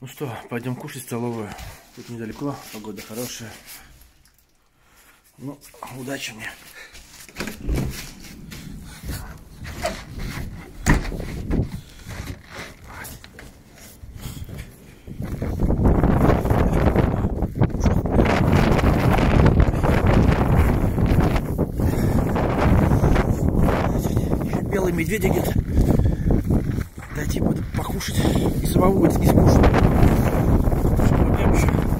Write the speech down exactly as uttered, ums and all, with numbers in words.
Ну что, пойдем кушать в столовую. Тут недалеко, погода хорошая. Ну, удачи мне. Белый медведь где-то. Дайте ему покушать. И самому будет не скучно. Что, пойдем еще?